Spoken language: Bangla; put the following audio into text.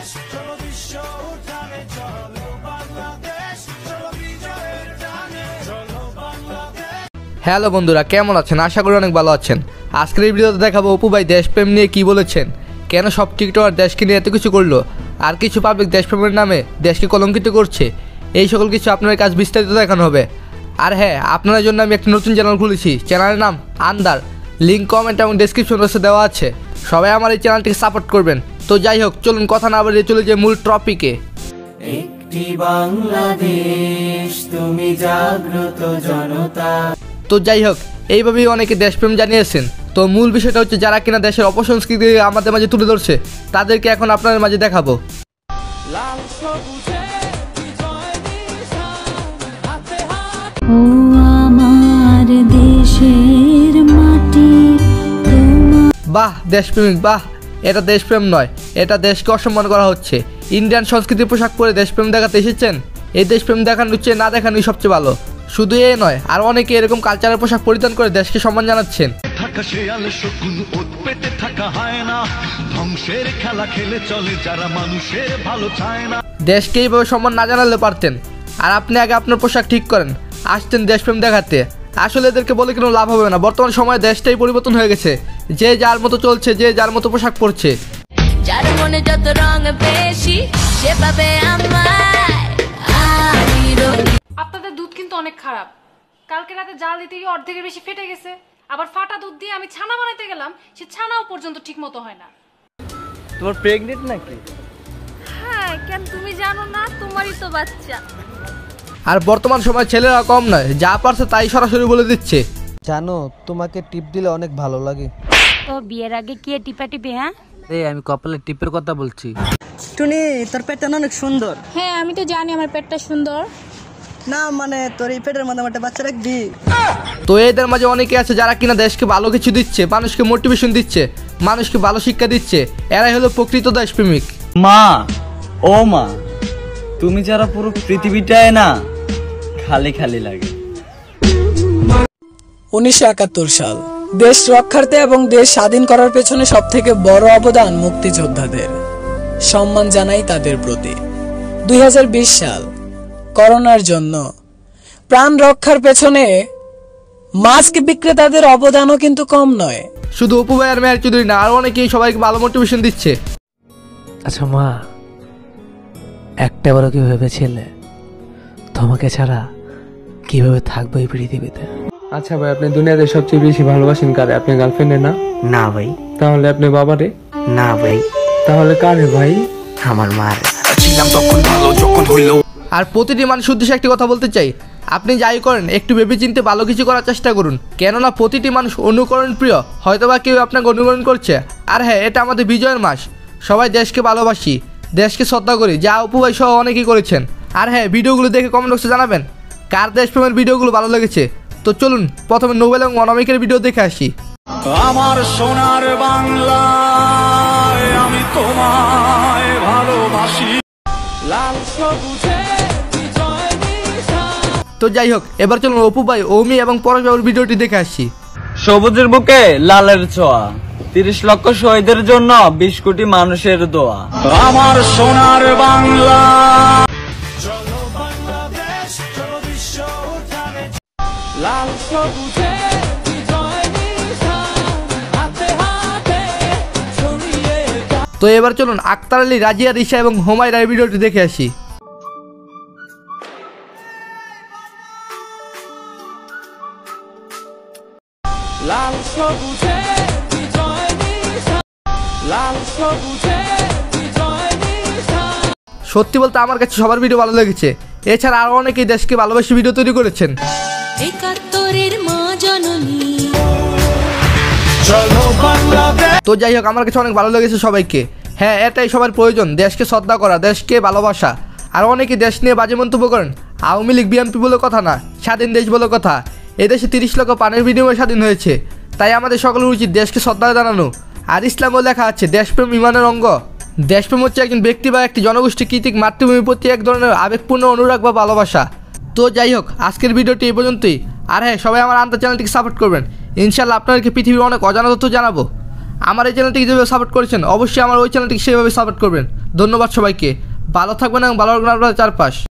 হ্যালো বন্ধুরা, কেমন আছেন? আশা করি অনেক ভালো আছেন। আজকের এই ভিডিওতে দেখাবো অপু ভাই দেশপ্রেম নিয়ে কি বলেছেন, কেন সব টিকটকার দেশকে নিয়ে এত কিছু করলো, আর কিছু পাবলিক দেশপ্রেমের নামে দেশকে কলঙ্কিত করছে। এই সকল কিছু আপনার কাছে বিস্তারিত দেখানো হবে। আর হ্যাঁ, আপনার জন্য আমি একটা নতুন চ্যানেল খুলেছি, চ্যানেলের নাম আন্দার। লিঙ্ক কমেন্ট এবং ডেসক্রিপশন বক্সে দেওয়া আছে। সবাই আমার এই চ্যানেলটিকে সাপোর্ট করবেন। তো যাই হোক, চলুন কথা না বাড়িয়ে চলে যাই মূল টপিকে। একটি বাংলাদেশ, তুমি জাগ্রত জনতা। তো যাই হোক, এইভাবেই অনেকে দেশপ্রেম জানিয়েছেন। তো মূল বিষয়টা হচ্ছে, যারা কিনা দেশের অপসংস্কৃতি আমাদের মাঝে তুলে ধরছে, তাদেরকে এখন আপনাদের মাঝে দেখাবো। বাহ দেশপ্রেমিক, বাহ! এটা দেশপ্রেম নয়, এটা দেশকে অসম্মান করা হচ্ছে। ইন্ডিয়ান সংস্কৃতির পোশাক পরে দেশপ্রেম দেখাতে এসেছেন। এই দেশপ্রেম দেখানোর চেয়ে না দেখানোই সবচেয়ে ভালো। শুধু এ নয়, আর অনেকে এরকম কালচারের পোশাক পরিধান করে দেশকে সম্মান জানাচ্ছেন। দেশকে এইভাবে সম্মান না জানালে পারতেন। আর আপনি আগে আপনার পোশাক ঠিক করেন, আসতেন দেশপ্রেম দেখাতে। আসলে এদেরকে বলে কোনো লাভ হবে না। বর্তমান সময়ে দেশটাই পরিবর্তন হয়ে গেছে। যে যার মতো চলছে, যে যার মতো পোশাক পরছে। যার মনে যত রং বেশি সে পাবে আপনাদের দুধ কিন্তু অনেক খারাপ। কালকে রাতে জাল দিতে গিয়ে অর্ধেকের বেশি ফেটে গেছে। আবার ফাটা দুধ দিয়ে আমি ছানা বানাইতে গেলাম, সে ছানাও পর্যন্ত ঠিক মতো হয় না। তোমার প্রেগনেন্ট নাকি? হ্যাঁ, কেন তুমি জানো না? তোমারই তো বাচ্চা। আর বর্তমান সময় ছেলেরা কম নয়, যা পারছে তাই সরাসরি বলে দিচ্ছে। জানো, তোমাকে টিপ দিলে অনেক ভালো লাগে। তো বিয়ের আগে কি টিপা টিপে? হ্যাঁ, আমি কপালের টিপের কথা বলছি। টুনি, তোর পেটটা অনেক সুন্দর। হ্যাঁ, আমি তো জানি আমার পেটটা সুন্দর। না মানে, তোর এই পেটের মধ্যে একটা বাচ্চা রাখবি। তো এদের মাঝে অনেকে আছে যারা কিনা দেশকে ভালো কিছু দিচ্ছে, মানুষকে মোটিভেশন দিচ্ছে, মানুষকে ভালো শিক্ষা দিচ্ছে। এরাই হলো প্রকৃত দেশপ্রেমিক। মা, ও মা, তুমি যারা পুরো পৃথিবীটায় না খালি খালি লাগে। 1971 সাল, দেশ রক্ষার্থে এবং দেশ স্বাধীন করার পেছনে সব থেকে বড় অবদান মুক্তিযোদ্ধাদের। সম্মান জানাই তাদের প্রতি। 2020 সাল, করোনার জন্য প্রাণ রক্ষার পেছনে মাস্ক বিক্রেতাদের অবদানও কিন্তু কম নয়। শুধু অপু ভাই আর মেহের চৌধুরী না, আর অনেকেই সবাইকে ভালো মোটিভেশন দিচ্ছে। আচ্ছা মা, একটা বড় কি ভেবেছিলে তোমাকে ছাড়া কিভাবে থাকবো এই পৃথিবীতে? আচ্ছা ভাই, আপনি দুনিয়াতে সবচেয়ে বেশি ভালোবাসেন কারে? আপনি গার্লফ্রেন্ডে না? না ভাই। তাহলে আপনি বাবারে? না ভাই। তাহলে কারে ভাই? আমার মার। আর প্রতিটি মানুষের উদ্দেশ্যে একটি কথা বলতে চাই, আপনি যাই করেন একটু ভেবেচিন্তে ভালো কিছু করার চেষ্টা করুন। কেননা প্রতিটি মানুষ অনুকরণ প্রিয়। হয়তোবা কেউ আপনাকে অনুকরণ করছে। আর হ্যাঁ, এটা আমাদের বিজয়ের মাস। সবাই দেশকে ভালোবাসি, দেশকে শ্রদ্ধা করি, যা অপু ভাই সহ অনেকেই করেছেন। আর হ্যাঁ, ভিডিওগুলো দেখে কমেন্ট বক্সে জানাবেন কার দেশপ্রেমের ভিডিওগুলো ভালো লেগেছে। তো চলুন প্রথমে নোবেল এবং অনামিকের ভিডিও দেখে আসি। আমার সোনার বাংলা, আমি তোমায় ভালোবাসি। লাল সবুজে বিজয় নিশান। তো যাই হোক, এবার চলুন অপু ভাই, ওমি এবং পরশ বাবুর ভিডিওটি দেখে আসি। সবুজের বুকে লালের ছোঁয়া, 30 লক্ষ শহীদের জন্য 20 কোটি মানুষের দোয়া। আমার সোনার বাংলা, চলো বাংলাদেশ, চলো বিশ্ব উঠানে। লাল সবুজে বিজয় নিশান, হাতে হাতে ছড়িয়ে যা। তো এবার চলুন আক্তার আলী, রাজিয়া, রিশা এবং হুমায়রার ভিডিওটি দেখে আসি। লাল সবুজে বিজয় নিশান, লাল সবুজে বিজয় নিশান। সত্যি বলতে আমার কাছে সবার ভিডিও ভালো লেগেছে। এছাড়া আরো অনেকেই দেশকে ভালোবাসি ভিডিও তৈরি করেছেন। তো যাই হোক, আমার কাছে অনেক ভালো লেগেছে সবাইকে। হ্যাঁ, এটাই সবার প্রয়োজন, দেশকে শ্রদ্ধা করা, দেশকে ভালোবাসা। আর অনেকে দেশ নিয়ে বাজে মন্তব্য করেন। আওয়ামী লীগ বিএনপি বলে কথা না, স্বাধীন দেশ বলে কথা। এদেশে 30 লক্ষ পানির বিনিময়ে স্বাধীন হয়েছে। তাই আমাদের সকলের উচিত দেশকে শ্রদ্ধা জানানো। আর ইসলামেও লেখা আছে দেশপ্রেম ইমানের অঙ্গ। দেশপ্রেম হচ্ছে একজন ব্যক্তি বা একটি জনগোষ্ঠী কৃতিক মাতৃভূমির প্রতি এক ধরনের আবেগপূর্ণ অনুরাগ বা ভালোবাসা। তো যাই হোক, আজকের ভিডিওটি এই পর্যন্তই। আর হ্যাঁ, সবাই আমার আন্দার চ্যানেলটিকে সাপোর্ট করবেন। ইনশাআল্লাহ আপনাদেরকে পৃথিবীর অনেক অজানা তথ্য জানাবো। আমার এই চ্যানেলটিকে যেভাবে সাপোর্ট করেছেন অবশ্যই আমার ওই চ্যানেলটিকে সেভাবে সাপোর্ট করবেন। ধন্যবাদ সবাইকে। ভালো থাকবেন এবং ভালো রাখবেন আপনাদের চারপাশ।